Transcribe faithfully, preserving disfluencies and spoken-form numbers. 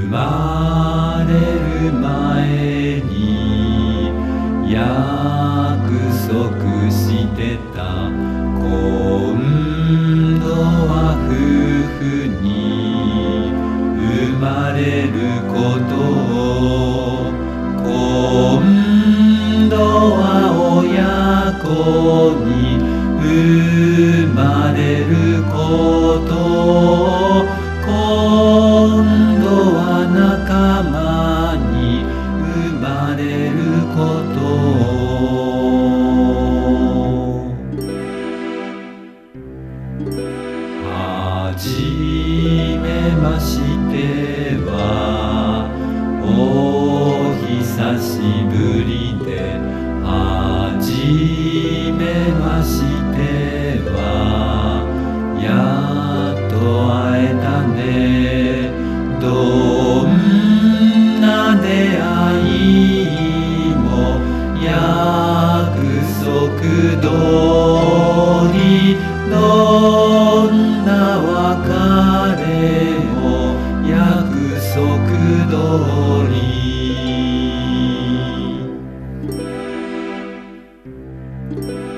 まれる前に約束してた。今度は夫婦に生まれることを、今度は親子に生まれることを、今度は仲間に生まれることを。はじめましてはお久しぶりで、はじめましてはやっと会えたね。どんな出会いも約束通り、どんな別れも約束通り。